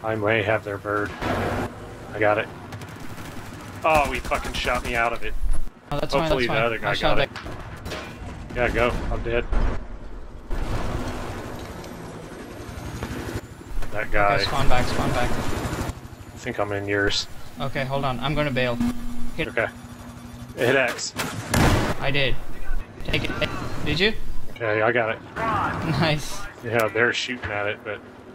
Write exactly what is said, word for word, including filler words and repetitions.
I may have their bird. I got it. Oh, he fucking shot me out of it. Oh, that's Hopefully fine, that's the fine. other guy got it. Yeah, go. I'm dead. That guy. Okay, spawn back, spawn back. I think I'm in yours. Okay, hold on. I'm gonna bail. Hit. Okay. Hit X. I did. Take it. Did you? Okay, I got it. Nice. Yeah, they're shooting at it, but